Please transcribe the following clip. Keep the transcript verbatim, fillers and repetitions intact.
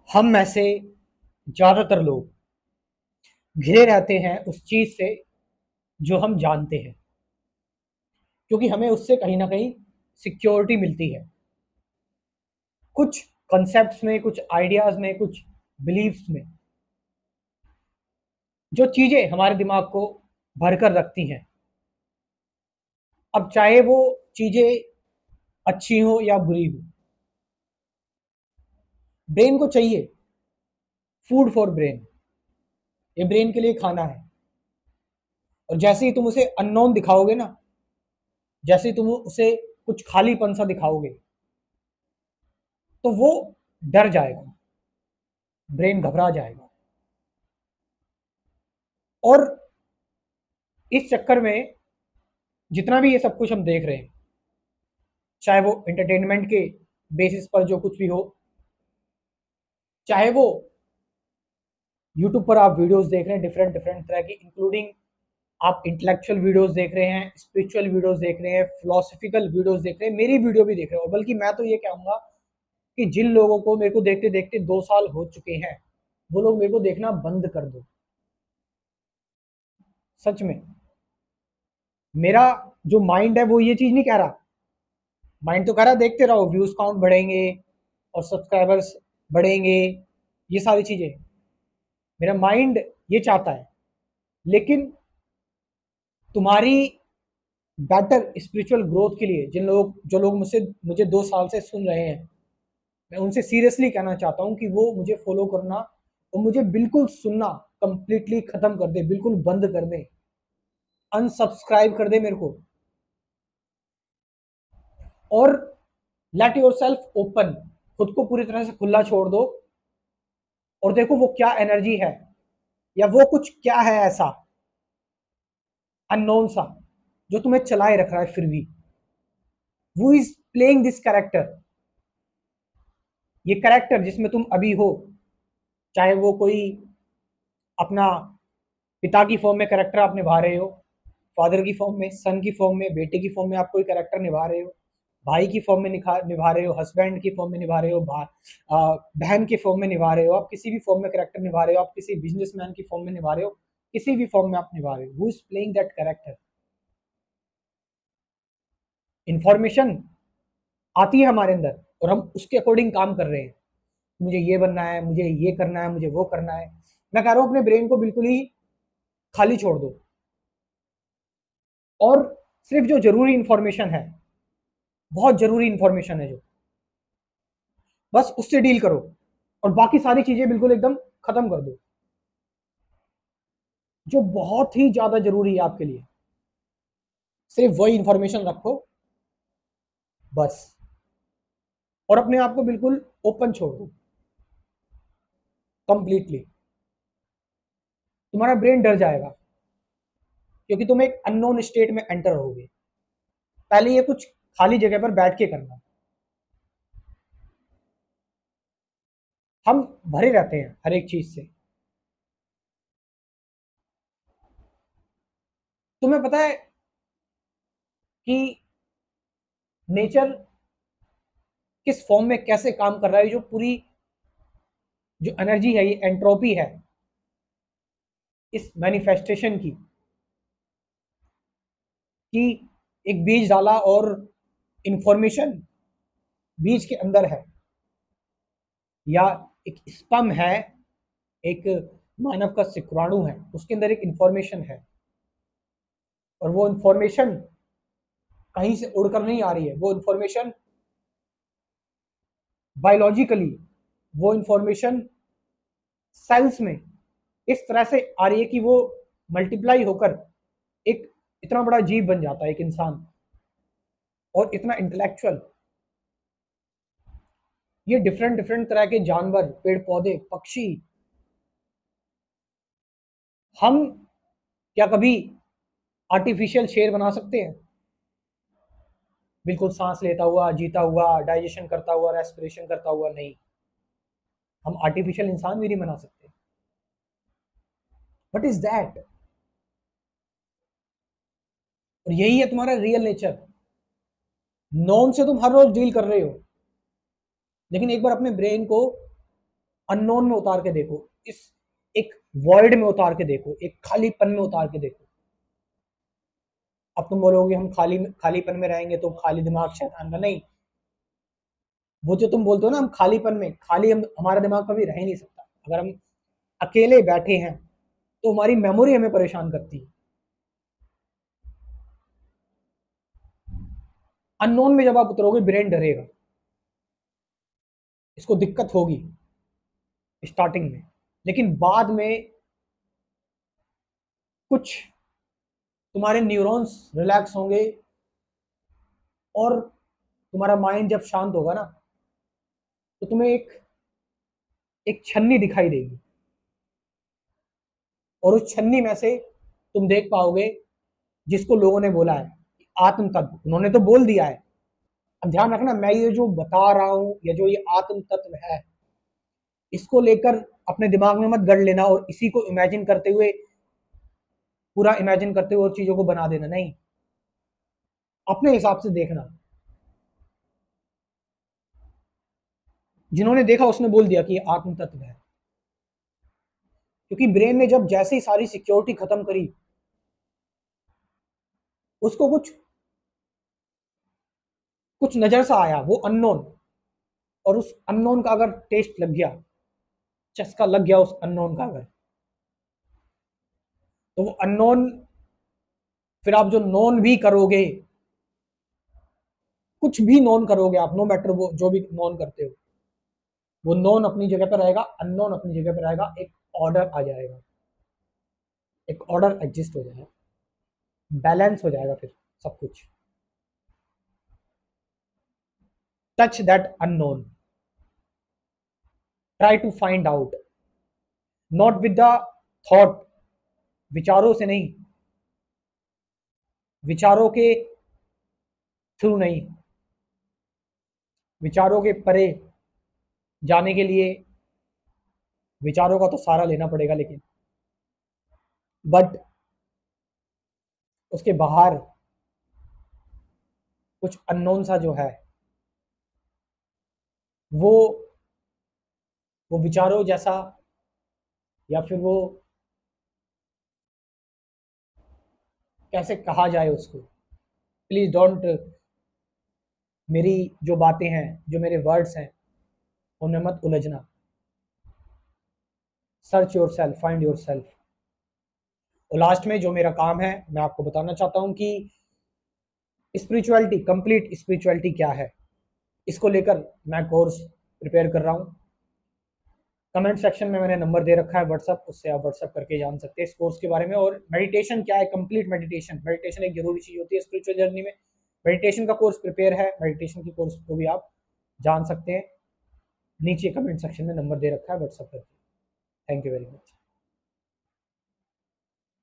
हम में से ज़्यादातर लोग घिरे रहते हैं उस चीज़ से जो हम जानते हैं, क्योंकि हमें उससे कहीं न कहीं सिक्योरिटी मिलती है। कुछ कॉन्सेप्ट्स में, कुछ आइडियाज़ में, कुछ बिलीफ्स में, जो चीज़ें हमारे दिमाग को भर कर रखती हैं। अब चाहे वो चीज़ें अच्छी हों या बुरी हों, ब्रेन को चाहिए, फूड फॉर ब्रेन, ये ब्रेन के लिए खाना है। और जैसे ही तुम उसे अननोन दिखाओगे ना, जैसे ही तुम उसे कुछ खालीपन सा दिखाओगे, तो वो डर जाएगा, ब्रेन घबरा जाएगा। और इस चक्कर में जितना भी ये सब कुछ हम देख रहे हैं, चाहे वो एंटरटेनमेंट के बेसिस पर जो कुछ भी हो, चाहे वो यूट्यूब पर आप वीडियोस देख रहे हैं डिफरेंट डिफरेंट तरह की, इंक्लूडिंग आप इंटेलेक्चुअल वीडियोस देख रहे हैं, स्पिरिचुअल वीडियोस देख रहे हैं, फिलोसफिकल वीडियोस देख रहे हैं, मेरी वीडियो भी देख रहे हो। और बल्कि मैं तो ये कहूँगा कि जिन लोगों को मेरे को देखते देखते दो साल हो चुके हैं, वो लोग मेरे को देखना बंद कर दो। सच में मेरा जो माइंड है वो ये चीज़ नहीं कह रहा। माइंड तो कह रहा देखते रहो, व्यूज काउंट बढ़ेंगे और सब्सक्राइबर्स बढ़ेंगे, ये सारी चीज़ें मेरा माइंड ये चाहता है। लेकिन तुम्हारी बेटर स्पिरिचुअल ग्रोथ के लिए जिन लोग जो लोग मुझसे मुझे दो साल से सुन रहे हैं, मैं उनसे सीरियसली कहना चाहता हूँ कि वो मुझे फॉलो करना और मुझे बिल्कुल सुनना कंप्लीटली खत्म कर दे, बिल्कुल बंद कर दे, अनसब्सक्राइब कर दे मेरे को, और लेट योर सेल्फ ओपन, खुद को पूरी तरह से खुला छोड़ दो और देखो वो क्या एनर्जी है, या वो कुछ क्या है ऐसा अननोन सा जो तुम्हें चलाए रख रहा है। फिर भी वो इज प्लेइंग दिस कैरेक्टर, ये कैरेक्टर जिसमें तुम अभी हो, चाहे वो कोई अपना पिता की फॉर्म में कैरेक्टर आप निभा रहे हो, फादर की फॉर्म में, सन की फॉर्म में, बेटे की फॉर्म में आप कोई कैरेक्टर निभा रहे हो, भाई की फॉर्म में निभा निभा रहे हो, हस्बैंड की फॉर्म में निभा रहे हो, बहन के फॉर्म में निभा रहे हो, आप किसी भी फॉर्म में कैरेक्टर निभा रहे हो, आप किसी बिजनेसमैन की फॉर्म में निभा रहे हो, किसी भी फॉर्म में आप निभा रहे हो, who is playing that character. Information आती है हमारे अंदर और हम उसके अकॉर्डिंग काम कर रहे हैं। मुझे ये बनना है, मुझे ये करना है, मुझे वो करना है। मैं कह रहा हूँ अपने ब्रेन को बिल्कुल ही खाली छोड़ दो और सिर्फ जो जरूरी इंफॉर्मेशन है, बहुत जरूरी इंफॉर्मेशन है जो, बस उससे डील करो और बाकी सारी चीजें बिल्कुल एकदम खत्म कर दो। जो बहुत ही ज्यादा जरूरी है आपके लिए, सिर्फ वही इंफॉर्मेशन रखो बस, और अपने आप को बिल्कुल ओपन छोड़ दो कंप्लीटली। तुम्हारा ब्रेन डर जाएगा क्योंकि तुम एक अननोन स्टेट में एंटर होगे। पहले ये कुछ खाली जगह पर बैठ के करना। हम भरे रहते हैं हर एक चीज से। तुम्हें पता है कि नेचर किस फॉर्म में कैसे काम कर रहा है, जो पूरी जो एनर्जी है, ये एंट्रोपी है इस मैनिफेस्टेशन की, कि एक बीज डाला और इंफॉर्मेशन बीज के अंदर है, या एक स्पर्म है, एक मानव का शुक्राणु है, उसके अंदर एक इंफॉर्मेशन है, और वो इंफॉर्मेशन कहीं से उड़कर नहीं आ रही है। वो इंफॉर्मेशन बायोलॉजिकली, वो इंफॉर्मेशन सेल्स में इस तरह से आ रही है कि वो मल्टीप्लाई होकर एक इतना बड़ा जीव बन जाता है, एक इंसान, और इतना इंटेलेक्चुअल। ये डिफरेंट डिफरेंट तरह के जानवर, पेड़ पौधे, पक्षी, हम क्या कभी आर्टिफिशियल शेर बना सकते हैं? बिल्कुल सांस लेता हुआ, जीता हुआ, डाइजेशन करता हुआ, रेस्पिरेशन करता हुआ? नहीं। हम आर्टिफिशियल इंसान भी नहीं बना सकते। What is that? और यही है तुम्हारा रियल नेचर। नॉन से तुम हर रोज डील कर रहे हो, लेकिन एक बार अपने ब्रेन को अननोन में उतार के देखो, इस एक वॉइड में उतार के देखो, एक खालीपन में उतार के देखो। अब तुम बोलोगे हम खाली खालीपन में रहेंगे तो खाली दिमाग शैतान का, नहीं। वो जो तुम बोलते हो ना हम खालीपन में, खाली हम हमारा दिमाग कभी रह ही नहीं सकता। अगर हम अकेले बैठे हैं तो हमारी मेमोरी हमें परेशान करती है। अननोन में जब आप उतरोगे ब्रेन डरेगा, इसको दिक्कत होगी स्टार्टिंग में, लेकिन बाद में कुछ तुम्हारे न्यूरॉन्स रिलैक्स होंगे और तुम्हारा माइंड जब शांत होगा ना तो तुम्हें एक एक छन्नी दिखाई देगी, और उस छन्नी में से तुम देख पाओगे जिसको लोगों ने बोला है आत्म तत्व, उन्होंने तो बोल दिया है। अब ध्यान रखना, मैं ये जो बता रहा हूं या जो ये आत्म तत्व है, इसको लेकर अपने दिमाग में मत गढ़ लेना और इसी को इमेजिन करते हुए, पूरा इमेजिन करते हुए और चीजों को बना देना, नहीं। अपने हिसाब से देखना। जिन्होंने देखा उसने बोल दिया कि ये आत्म तत्व है, क्योंकि ब्रेन ने जब जैसे ही सारी सिक्योरिटी खत्म करी, उसको कुछ कुछ नजर सा आया, वो अननोन, और उस अननोन का अगर टेस्ट लग गया, चस्का लग गया उस अननोन का अगर, तो वो अननोन फिर आप जो नोन भी करोगे, कुछ भी नोन करोगे आप, नो मैटर वो जो भी नोन करते हो, वो नोन अपनी जगह पर रहेगा, अननोन अपनी जगह पर रहेगा, एक ऑर्डर आ जाएगा, एक ऑर्डर एग्जिस्ट हो जाएगा, बैलेंस हो जाएगा फिर सब कुछ। Touch that unknown, try to find out, not with the thought, विचारों से नहीं, विचारों के थ्रू नहीं, विचारों के परे जाने के लिए विचारों का तो सहारा लेना पड़ेगा, लेकिन बट उसके बाहर कुछ अननोन सा जो है, वो वो विचारों जैसा, या फिर वो कैसे कहा जाए उसको, प्लीज डोंट, मेरी जो बातें हैं, जो मेरे वर्ड्स हैं, उनमें मत उलझना। Search yourself, find yourself. और लास्ट में जो मेरा काम है, मैं आपको बताना चाहता हूं कि स्पिरिचुअलिटी, कंप्लीट स्पिरिचुअलिटी क्या है, इसको लेकर मैं कोर्स प्रिपेयर कर रहा हूं। कमेंट सेक्शन में मैंने नंबर दे रखा है व्हाट्सअप, उससे आप व्हाट्सअप करके जान सकते हैं इस कोर्स के बारे में। और मेडिटेशन क्या है, कंप्लीट मेडिटेशन, मेडिटेशन एक जरूरी चीज होती है स्पिरिचुअल जर्नी में। मेडिटेशन का कोर्स प्रिपेयर है, मेडिटेशन की कोर्स को भी आप जान सकते हैं। नीचे कमेंट सेक्शन में नंबर दे रखा है व्हाट्सअप करके। Thank you very much.